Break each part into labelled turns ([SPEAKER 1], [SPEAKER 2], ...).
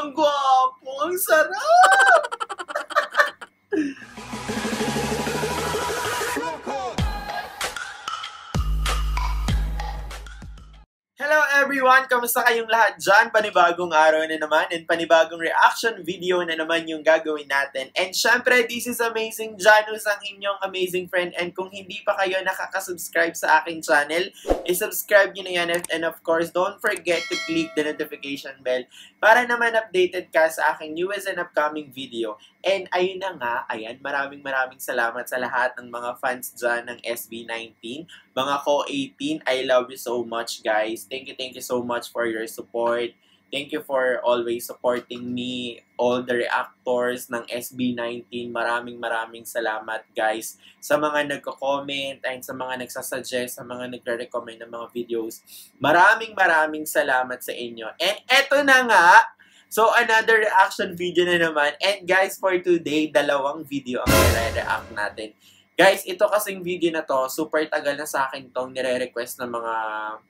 [SPEAKER 1] Ang gwapo! Ang sarap! Hello everyone! Kamusta kayong lahat dyan? Panibagong araw na naman and panibagong reaction video na naman yung gagawin natin. And syempre, this is Amazing Janus, ang inyong amazing friend. And kung hindi pa kayo nakaka-subscribe sa aking channel, i-subscribe nyo na yan. And of course, don't forget to click the notification bell para naman updated ka sa aking newest and upcoming video. And ayun na nga, ayan, maraming salamat sa lahat ng mga fans dyan ng SB19. Mga ko-18, I love you so much, guys. Thank you so much for your support. Thank you for always supporting me, all the reactors ng SB19. Maraming salamat, guys. Sa mga nagko-comment and sa mga nagsasuggest, sa mga nagre-recommend ng mga videos. Maraming salamat sa inyo. And eto na nga, so another reaction video na naman. And guys, for today, dalawang video ang i-react natin. Guys, ito kasing video na to, super tagal na sa akin tong nire-request ng mga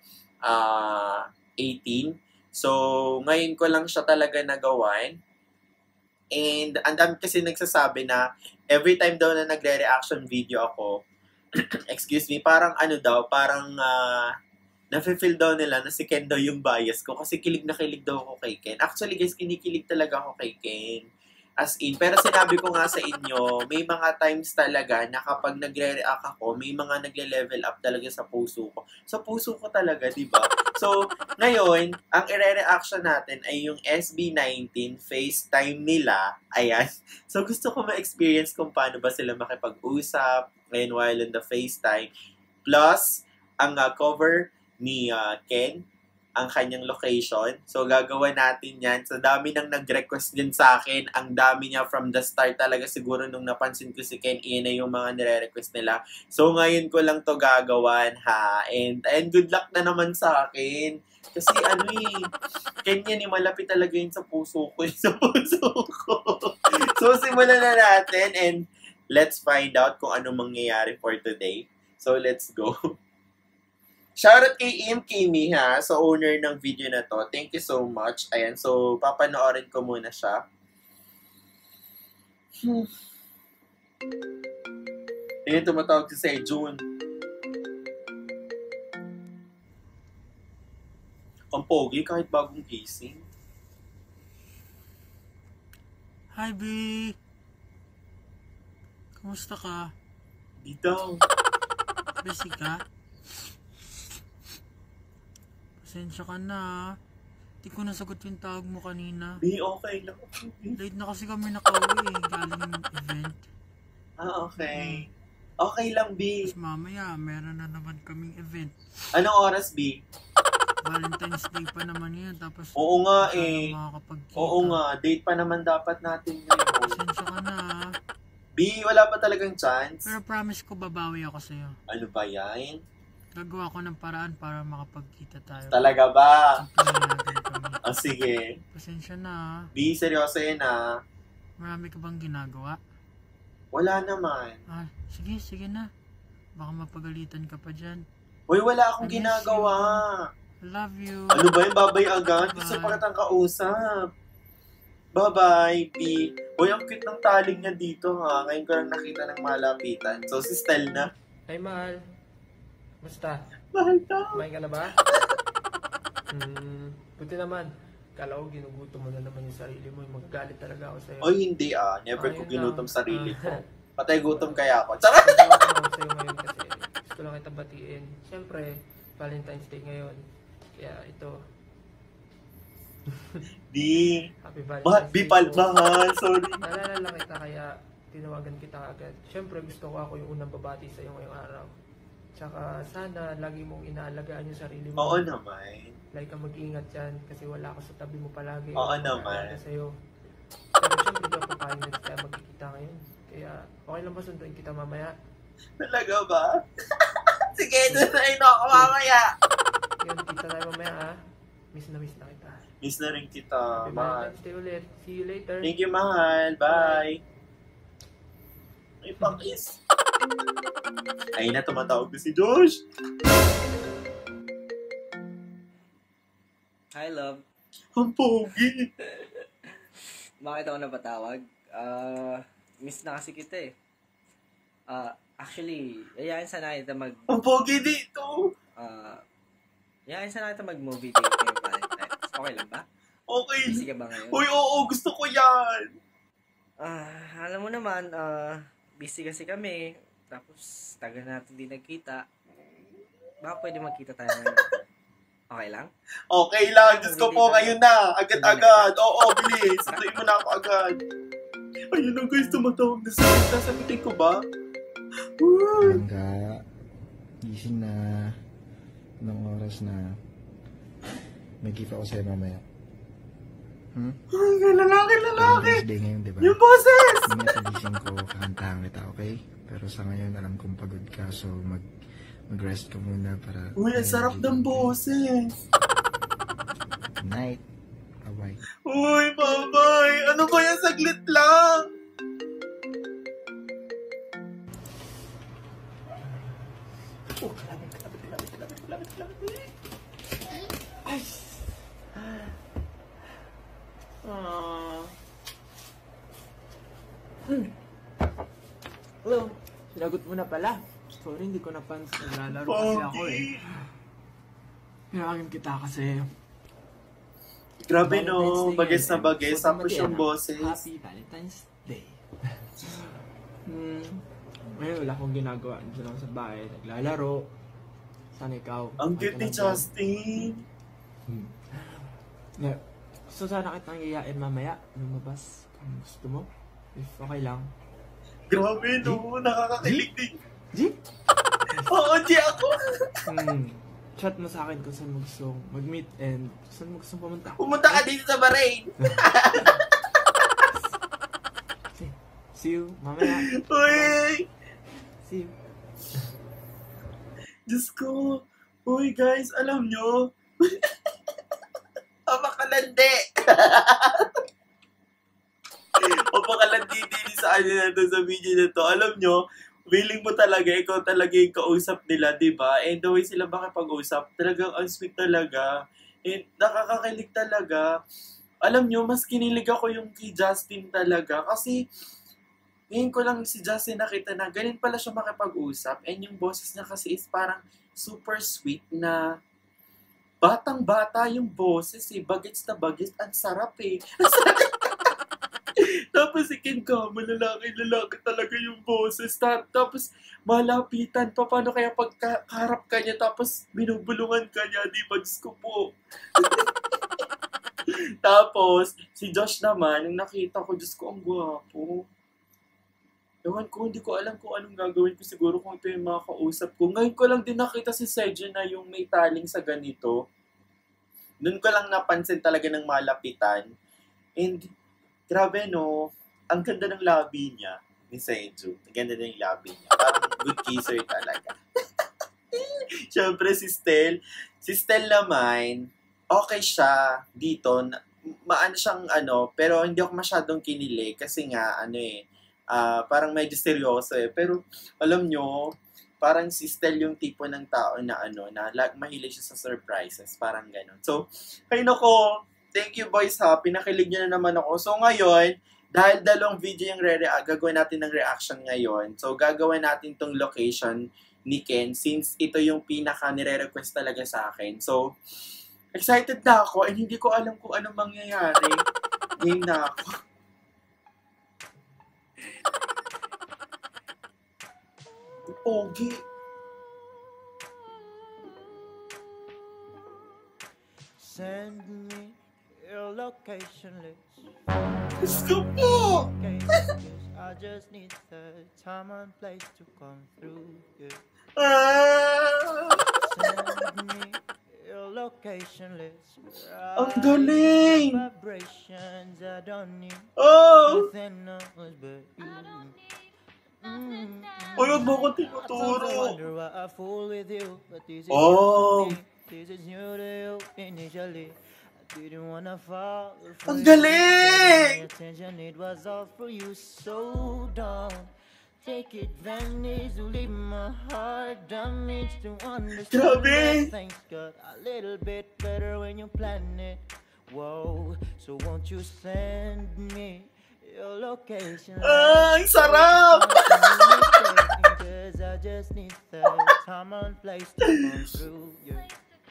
[SPEAKER 1] 18. So, ngayon ko lang siya talaga nagawan. And ang dami kasi nagsasabi na every time daw na nagre-reaction video ako, excuse me, parang ano daw, parang nafe-feel daw nila na si Ken daw yung bias ko kasi kilig na kilig daw ako kay Ken. Actually guys, kinikilig talaga ako kay Ken. As in, pero sinabi ko nga sa inyo, may mga times talaga na kapag nagre-react ako, may mga nagle-level up talaga sa puso ko. Sa puso ko talaga, di ba? So, ngayon, ang i-reaction natin ay yung SB19 FaceTime nila. Ayan. So, gusto ko ma-experience kung paano ba sila makipag-usap ngayon while in the FaceTime. Plus, ang cover ni Ken, ang kanyang location. So, gagawa natin yan. So, dami nang nag-request din sa akin. Ang dami niya from the start talaga. Siguro nung napansin ko si Ken, iyan na yung mga nire-request nila. So, ngayon ko lang to gagawan, ha? And good luck na naman sa akin. Kasi Ken yan, malapit talaga yun sa puso ko. Sa puso ko. So, simulan na natin and let's find out kung anong mangyayari for today. So, let's go. Shoutout kay Ian Kimi ha, sa owner ng video na to. Thank you so much. Ayan, so papanoorin ko muna siya. Ayan, tumatawag si Sejun. Ang pogi kahit bagong gising.
[SPEAKER 2] Hi, B! Kamusta ka?
[SPEAKER 1] Di daw.
[SPEAKER 2] Busy ka? Pasensya ka na. Hindi ko nasagot yung tawag mo kanina.
[SPEAKER 1] Di, okay lang.
[SPEAKER 2] Late na kasi kami nakauwi galing event.
[SPEAKER 1] Okay. Okay lang, B.
[SPEAKER 2] Tapos mamaya, meron na naman kaming event.
[SPEAKER 1] Anong oras, B?
[SPEAKER 2] Valentine's Day pa naman yan. Tapos,
[SPEAKER 1] oo nga eh. Oo nga, date pa naman dapat natin ngayon.
[SPEAKER 2] Pasensya ka na.
[SPEAKER 1] B, wala pa talagang chance?
[SPEAKER 2] Pero promise ko, babawi ako sa'yo.
[SPEAKER 1] Ano ba yan?
[SPEAKER 2] Gagawa ko ng paraan para makapagkita tayo.
[SPEAKER 1] Talaga ba?
[SPEAKER 2] Oh,
[SPEAKER 1] sige.
[SPEAKER 2] Pasensya na.
[SPEAKER 1] B, seryoso yan ah.
[SPEAKER 2] Marami ka bang ginagawa?
[SPEAKER 1] Wala naman.
[SPEAKER 2] Sige na. Baka mapagalitan ka pa dyan.
[SPEAKER 1] Uy, wala akong ginagawa.
[SPEAKER 2] Love you.
[SPEAKER 1] Ano ba yung babay agad? Gusto pa kitang kausap. Bye-bye, B. Uy, ang cute ng taling niya dito ha. Ngayon ko lang nakita ng malapitan. So, si Stel na.
[SPEAKER 3] Hi, mahal. Basta?
[SPEAKER 1] Mahal ka.
[SPEAKER 3] Kumain ka na ba? Buti naman. Kala ko ginugutom mo na naman yung sarili mo. Magagalit talaga ako sa'yo.
[SPEAKER 1] Oy, hindi ah. Never ko
[SPEAKER 3] Ayun
[SPEAKER 1] ginutom
[SPEAKER 3] lang.
[SPEAKER 1] sarili ko. Patay gutom kaya ako. Charot!
[SPEAKER 3] Natawa ko sa'yo ngayon kasi gusto lang kita batiin. Siyempre, Valentine's Day ngayon. Kaya ito.
[SPEAKER 1] Di.
[SPEAKER 3] Happy Valentine's Day.
[SPEAKER 1] Mahal. Sorry.
[SPEAKER 3] Naalala lang kita kaya tinawagan kita agad. Siyempre, gusto ko ako yung unang babati sa'yo ngayong araw. Tsaka sana lagi mong inaalagaan yung sarili mo.
[SPEAKER 1] Oo naman.
[SPEAKER 3] Like ka mag-ingat dyan kasi wala ako sa tabi mo palagi.
[SPEAKER 1] Oo naman.
[SPEAKER 3] Sa'yo. Pero syempre di ako papayag na tayo magkikita ngayon. Kaya okay lang ba sunduin kita mamaya?
[SPEAKER 1] Talaga ba? Sige, doon na ako mamaya.
[SPEAKER 3] Yun, kita tayo mamaya ha. Miss na kita.
[SPEAKER 1] Miss na rin kita.
[SPEAKER 3] Happy
[SPEAKER 1] Mahal.
[SPEAKER 3] Valentine's Day ulit. See you later.
[SPEAKER 1] Thank you, mahal. Bye. May pakis. Ayun na, tumatawag na si Josh.
[SPEAKER 4] Hi, love.
[SPEAKER 1] Ang pogi.
[SPEAKER 4] Bakit ako napatawag? Miss na kasi kita eh. Actually, yayain sana kita
[SPEAKER 1] Ang pogi dito!
[SPEAKER 4] yayain sana kita mag-movie date ngayong Valentine's. Okay lang ba?
[SPEAKER 1] Okay.
[SPEAKER 4] Busy ka ba ngayon?
[SPEAKER 1] Uy, oo, gusto ko yan!
[SPEAKER 4] Alam mo naman, busy kasi kami. Tapos, tagal natin di nagkita. Baka pwede magkita tayo ngayon. Okay lang?
[SPEAKER 1] Okay lang, Diyos ko po, ngayon na! Agad-agad! Oo, bilis! Sunduin mo na ako agad! Ayun na guys, tumatawag na sa kita. Sabitin ko ba?
[SPEAKER 5] Hangga, gising na. Anong oras na? May gift ako sa'yo mamaya.
[SPEAKER 1] Ay, lalaki!
[SPEAKER 5] Valentine's Day ngayon, di ba?
[SPEAKER 1] Yung boses!
[SPEAKER 5] Mamaya pagising ko, kakantahan kita, okay? Pero sa ngayon, alam kong pagod ka, so mag-rest ka muna para...
[SPEAKER 1] Uy, ang sarap ng boses!
[SPEAKER 5] Good night. Bye-bye.
[SPEAKER 1] Uy, bye-bye! Ano ba yan? Saglit lang! Oh, grabe. Ay!
[SPEAKER 3] Hello, sinagot mo na pala. Sorry, hindi ko napansin. Naglalaro kasi ako eh. Pinakagin kita kasi.
[SPEAKER 1] Grabe
[SPEAKER 3] Valentine's
[SPEAKER 1] no,
[SPEAKER 3] Day
[SPEAKER 1] bagets na
[SPEAKER 3] ngayon.
[SPEAKER 1] bagets. Tapos yung
[SPEAKER 3] Ano?
[SPEAKER 1] boses.
[SPEAKER 3] Happy Valentine's Day. Ngayon wala akong ginagawa. Diyan ako sa bahay, naglalaro. Sana ikaw.
[SPEAKER 1] Ang cute ni Justin.
[SPEAKER 3] Yeah. So sana kitang yayain mamaya. Lumabas kung gusto mo. If okay lang.
[SPEAKER 1] Grabe no, nakakakilig din.
[SPEAKER 3] G?
[SPEAKER 1] Oo, G ako.
[SPEAKER 3] Chat mo sa akin kung saan mo gusto mag-meet and saan mo gusto pumunta.
[SPEAKER 1] Pumunta ka dito sa Bahrain.
[SPEAKER 3] See you mamaya.
[SPEAKER 1] Uy!
[SPEAKER 3] See you.
[SPEAKER 1] Diyos ko. Uy guys, alam nyo. Makalandi. Makalandi din sa ano na to, sa video na to. Alam nyo, feeling mo talaga, ikaw talaga yung kausap nila, diba? And the way sila makipag-usap, talagang ang sweet talaga. And nakakakilig talaga. Alam nyo, mas kinilig ako yung kay Justin talaga. Kasi, ngayon ko lang si Justin nakita na ganun pala siya makipag-usap. And yung boses niya kasi is parang super sweet na batang-bata yung boses eh. Bagets na bagets. Ang sarap eh. Tapos si Ken ka, malalaki-lalaki talaga yung boses. Tapos malapitan pa. Paano kaya pagkaharap ka niya tapos binubulungan ka niya? Di ba? Diyos ko po. Tapos si Josh naman, nung nakita ko, Diyos ko, ang gwapo. Ewan ko, hindi ko alam kung anong gagawin ko. Siguro kung ito yung mga kausap ko. Ngayon ko lang din nakita si Sejo na yung may taling sa ganito. Doon ko lang napansin talaga ng malapitan. And grabe no, ang ganda ng labi niya ni Sejo. Ang ganda ng labi niya. Parang good kisser talaga. Siyempre si Stel. Si Stel naman, okay siya dito. Maano siyang pero hindi ako masyadong kinilig. Kasi nga, parang medyo seryoso eh. Pero alam nyo, parang si Stel yung tipo ng tao na mahilig siya sa surprises. Parang ganun. So, ay nako, thank you boys ha. Pinakilig nyo na naman ako. So ngayon, dahil dalawang video yung gagawin natin ng reaction ngayon. So gagawin natin tong location ni Ken since ito yung pinaka nire-request talaga sa akin. So, excited na ako and hindi ko alam kung anong mangyayari. Game na ako. Pogi.
[SPEAKER 2] Send me your location list.
[SPEAKER 1] Gusto po!
[SPEAKER 2] I just need the time and place to come through. Yeah. Send me your location list.
[SPEAKER 1] Ang galing!
[SPEAKER 2] Vibrations I don't need.
[SPEAKER 1] Oh!
[SPEAKER 2] Nothing else but you.
[SPEAKER 1] Uy, wag mo ko
[SPEAKER 2] I
[SPEAKER 1] tinuturo.
[SPEAKER 2] wonder why I fool with you, but this is
[SPEAKER 1] Oh.
[SPEAKER 2] new to me. This is new to you initially. I didn't wanna fall for
[SPEAKER 1] Ang
[SPEAKER 2] you.
[SPEAKER 1] galing!
[SPEAKER 2] My attention, it was all for you, so don't take advantage to leave my heart damaged to understand
[SPEAKER 1] Grabe!
[SPEAKER 2] that things got a little bit better when you plan it. Whoa, so won't you send me your location?
[SPEAKER 1] Ang sarap!
[SPEAKER 2] Cause I just need the time and place to come through. Yeah.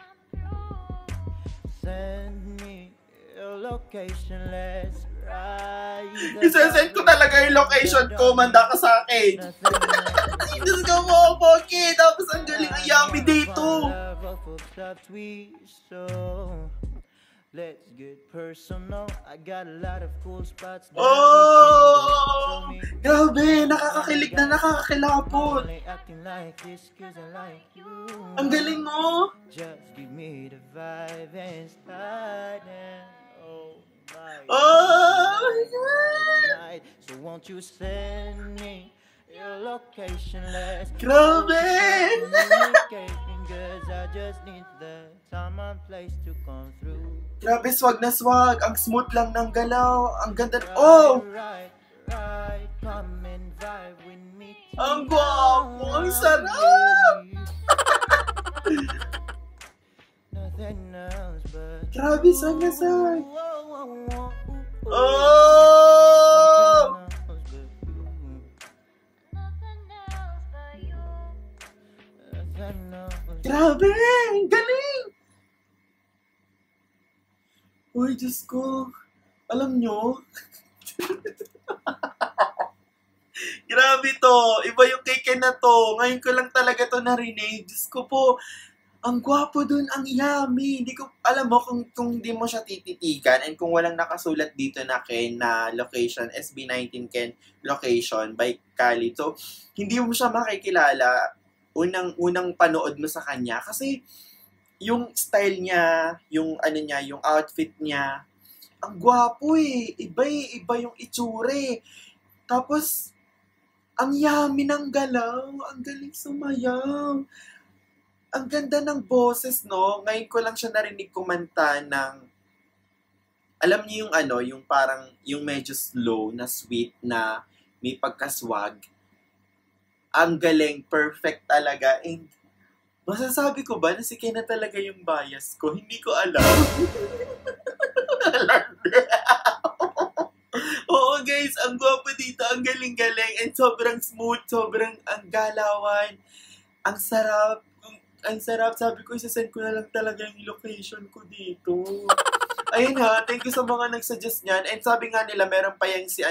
[SPEAKER 2] Send me your location, let's ride.
[SPEAKER 1] Isasend ko talaga yung location ko, manda ka sa akin. Diyos ko mo, Poki! Tapos ang galing ang yummy dito.
[SPEAKER 2] Let's get personal. I got a lot of cool spots.
[SPEAKER 1] Oh! Grabe, nakakakilig na nakakakilapot. Ang galing mo.
[SPEAKER 2] Just give me the vibe and start and oh my
[SPEAKER 1] God.
[SPEAKER 2] So won't you send me your location? Let's
[SPEAKER 1] Grabe!
[SPEAKER 2] Cause I just need the time and place to come through.
[SPEAKER 1] Grabe, swag na swag. Ang smooth lang ng galaw. Ang ganda. Oh!
[SPEAKER 2] Right, come and vibe with me.
[SPEAKER 1] Ang gwapo! Ang sarap!
[SPEAKER 2] Nothing else but
[SPEAKER 1] Grabe, swag na swag.
[SPEAKER 2] oh.
[SPEAKER 1] Oh! Grabe! Ang galing! Uy, Diyos ko. Alam nyo? Grabe to. Iba yung kay na to. Ngayon ko lang talaga to narinig. Diyos ko po. Ang gwapo dun. Ang yummy. Hindi ko, alam mo, kung hindi mo siya tititigan and kung walang nakasulat dito na Ken na location, SB19 Ken location by Khalid. So, hindi mo siya makikilala unang panood mo sa kanya kasi yung style niya, yung ano niya, yung outfit niya, ang gwapo eh. Iba yung itsure. Tapos, ang yummy ng galaw. Ang galing sumayaw. Ang ganda ng boses, no? Ngayon ko lang siya narinig kumanta ng, alam niyo yung ano, yung parang, yung medyo slow na sweet na may pagkaswag. Ang galing, perfect talaga. And masasabi ko ba na si Ken na talaga yung bias ko? Hindi ko alam. Oo guys, ang gwapo dito, ang galing-galing, and sobrang smooth, sobrang ang galawan, ang sarap, sabi ko, isasend ko na lang talaga yung location ko dito. Ayun ha, thank you sa mga nagsuggest niyan, and sabi nga nila, meron pa yung si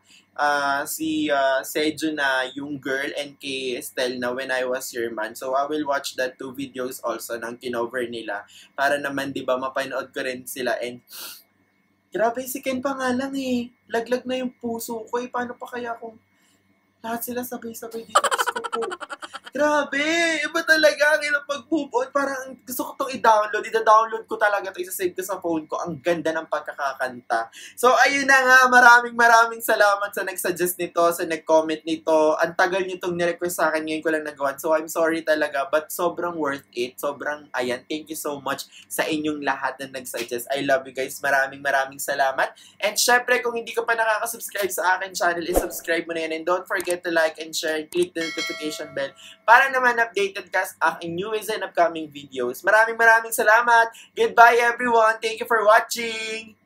[SPEAKER 1] Sejo na yung girl and kay Estelle na When I Was Your Man. So I will watch that 2 videos also ng kinover nila para naman 'di ba mapanood ko rin sila. And grabe, si Ken pa nga lang eh. Laglag na yung puso ko eh. Paano pa kaya kung lahat sila sabay-sabay dito? Diyos ko po. Grabe! Iba talaga ang ilang pag-move on. Parang gusto ko itong i-download. I-download ko talaga ito. Isa-save ko sa phone ko. Ang ganda ng pagkakakanta. So, ayun na nga. Maraming salamat sa nag-suggest nito, sa nag-comment nito. Ang tagal nyo itong nirequest sa akin. Ngayon ko lang nagawan. So, I'm sorry talaga. But sobrang worth it. Sobrang, ayan. Thank you so much sa inyong lahat na nag-suggest. I love you guys. Maraming salamat. And syempre, kung hindi ka pa nakaka-subscribe sa akin channel, i-subscribe mo na yan. And don't forget to like and share and click the notification bell para naman updated ka sa aking newest and upcoming videos. Maraming salamat. Goodbye everyone. Thank you for watching.